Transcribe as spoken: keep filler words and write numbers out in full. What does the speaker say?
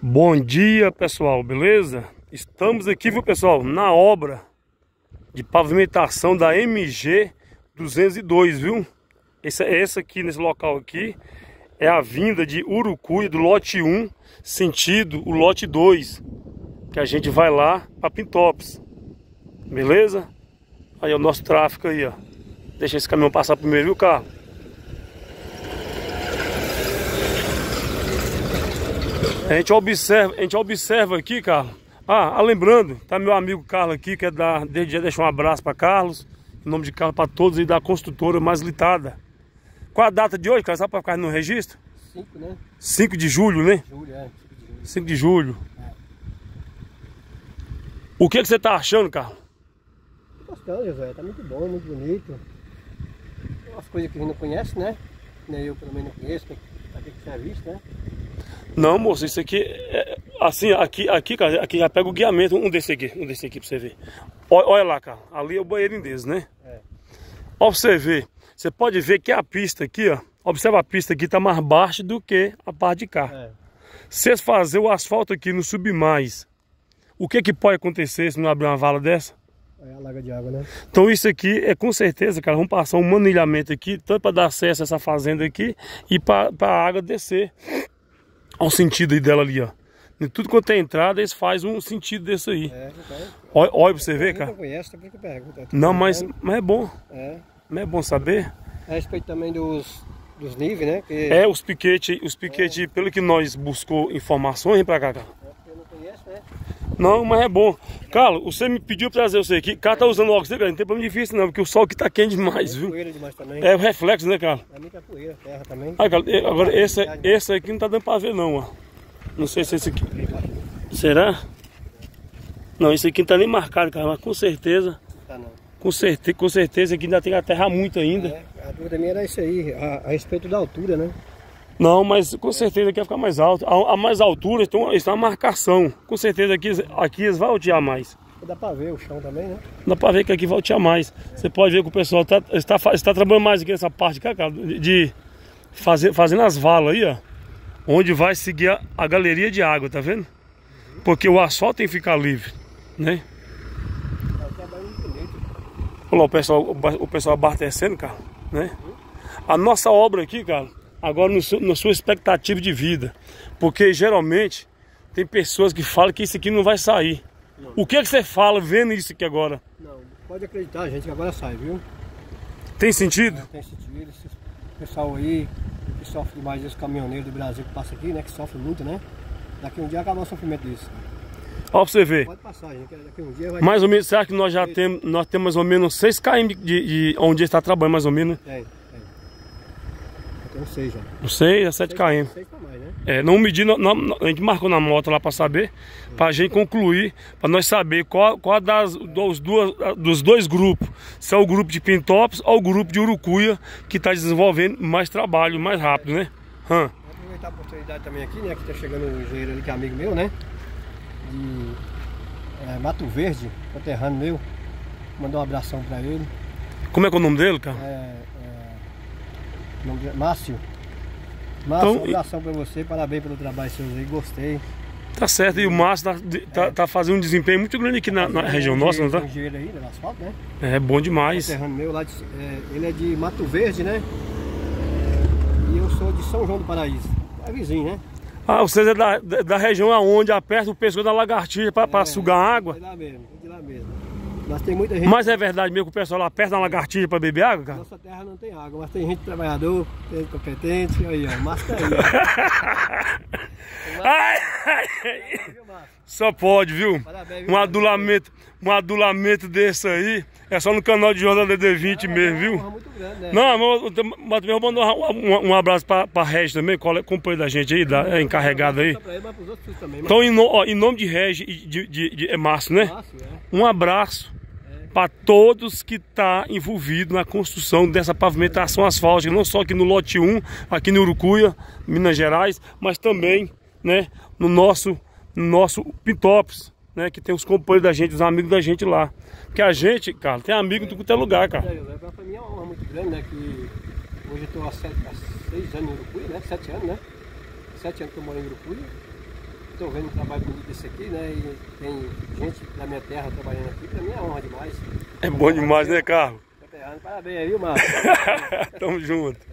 Bom dia, pessoal, beleza? Estamos aqui, viu, pessoal, na obra de pavimentação da M G duzentos e dois, viu? Essa, essa aqui, nesse local aqui, é a vinda de Urucuia, do lote um, sentido o lote dois, que a gente vai lá para Pintópolis, beleza? Aí é o nosso tráfego aí, ó. Deixa esse caminhão passar primeiro, viu, carro? A gente observa, a gente observa aqui, Carlos. Ah, ah, lembrando, tá meu amigo Carlos aqui, quer dar, desde já deixar um abraço para Carlos, em nome de Carlos para todos e da construtora mais litada. Qual a data de hoje, Carlos? Sabe para ficar no registro? cinco, né? cinco de julho, né? Julho, é. cinco de julho. É. O que, que você tá achando, Carlos? Tô gostando, José. Tá muito bom, muito bonito. Umas coisas que a gente não conhece, né? Nem eu pelo menos não conheço, pra que que serve isso, né? Não, moço, isso aqui, é, assim, aqui, aqui, cara, aqui já pega o guiamento, um desse aqui, um desse aqui pra você ver. Olha, olha lá, cara, ali é o banheiro deles, né? É. Ó, pra você ver, você pode ver que a pista aqui, ó, observa a pista aqui, tá mais baixa do que a parte de cá. É. Se eles fazer o asfalto aqui não subir mais, o que que pode acontecer se não abrir uma vala dessa? É a laga de água, né? Então isso aqui é com certeza, cara, vamos passar um manilhamento aqui, tanto para dar acesso a essa fazenda aqui e para a água descer ao sentido aí dela ali, ó. Em tudo quanto é entrada, eles fazem um sentido desse aí. É, então, Olha, olha pra você ver, cara. não conhece, por que pergunta? Não, mas, mas é bom. É. Mas é bom saber. A respeito também dos, dos níveis, né? Que É, os piquetes, os piquetes, pelo que nós buscou informações, vem pra cá, cara. eu não conheço, né? Não, mas é bom. Carlos, você me pediu pra trazer você aqui. O cara tá usando óculos, né, cara? Não tem problema difícil não, porque o sol aqui tá quente demais, É viu? poeira demais também. É o reflexo, né, cara? É muita poeira, terra também. Aí, cara, agora esse, esse aqui não tá dando pra ver não, ó. Não sei se esse aqui... Será? Não, esse aqui não tá nem marcado, cara, mas com certeza... Tá não. Com certeza, com certeza aqui ainda tem que aterrar muito ainda. É, a dúvida minha era isso aí, a, a respeito da altura, né? Não, mas com certeza aqui vai ficar mais alto. A, a mais altura está está uma marcação. Com certeza aqui, aqui eles vão altear mais. Dá pra ver o chão também, né? Dá pra ver que aqui vai altear mais. Você pode ver que o pessoal está, está, está trabalhando mais aqui nessa parte, cara, de, de fazer, fazendo as valas aí, ó. Onde vai seguir a, a galeria de água, tá vendo? Porque o asfalto tem que ficar livre, né? É um trabalho muito bonito. Olha lá o pessoal, o pessoal abastecendo, cara, né? A nossa obra aqui, cara, agora no seu, na sua expectativa de vida. Porque geralmente tem pessoas que falam que isso aqui não vai sair. Não. O que é que você fala vendo isso aqui agora? Não, pode acreditar, gente, que agora sai, viu? Tem sentido? É, tem sentido. Esse pessoal aí, que sofre demais, esse caminhoneiro do Brasil que passa aqui, né? Que sofre muito, né? Daqui um dia acaba o sofrimento disso. Ó, pra você ver. Pode passar, gente, daqui um dia vai... Mais ou menos, será que nós já temos, nós temos mais ou menos seis quilômetros de, de onde ele está trabalhando, mais ou menos? Tem, tem. Eu tenho seis já. Não sei, é sete quilômetros. Seis pra mais, né? É, não medir, não, não, a gente marcou na moto lá para saber, para a gente concluir, para nós saber qual, qual das, dos, duas, dos dois grupos, se é o grupo de Pintópolis ou o grupo de Urucuia que está desenvolvendo mais trabalho, mais rápido, né? Hum. Vou aproveitar a oportunidade também aqui, né? Que tá chegando um engenheiro ali que é amigo meu, né? De é, Mato Verde, conterrâneo meu. Mandou um abração pra ele. Como é que é o nome dele, cara? É, é, o nome dele, Márcio. Márcio, Então, um abração pra você, parabéns pelo trabalho seu aí, gostei. Tá certo, e o Márcio tá, tá, tá fazendo um desempenho muito grande aqui na, na região nossa, não tá? Um engenheiro aí, no asfalto, né? É bom demais. Conterrâneo meu lá, de, é, ele é de Mato Verde, né? E eu sou de São João do Paraíso. É vizinho, né? Ah, vocês é da, da, da região aonde aperta o pescoço da lagartixa para É, sugar água? É de lá mesmo, é de lá mesmo. Mas tem muita gente... Mas é verdade mesmo que o pessoal lá aperta uma lagartixa para beber água, cara? Nossa terra não tem água, mas tem gente trabalhador, tem gente competente, aí ó, o Márcio tá aí, ó. Ai, ai, ai. Só pode, viu? Parabéns, Um adulamento, um adulamento desse aí é só no canal de Jornal D D vinte mesmo, viu? Muito grande, né? Não, mas, mas também vou mandar um, um, um abraço para a Regi também, companheiro da gente aí, da, é encarregado aí. Então, em, no, ó, em nome de Regi e de, de, de, é Márcio, né? Um abraço para todos que estão tá envolvidos na construção dessa pavimentação asfáltica, não só aqui no lote um, aqui no Urucuia, Minas Gerais, mas também, né, no nosso, no nosso Pintópolis, né, que tem os companheiros da gente, os amigos da gente lá. Porque a gente, cara, tem amigo em tudo quanto é lugar, cara. É, pra mim é uma honra muito grande, né, que hoje eu estou há, há seis anos em Urucuia, né, sete anos, né, sete anos que eu moro em Urucuia. estou vendo um trabalho bonito desse aqui, né? E tem gente da minha terra trabalhando aqui, para mim é honra demais. É bom demais, né, Carlos? Parabéns aí, viu, Márcio? Tamo junto.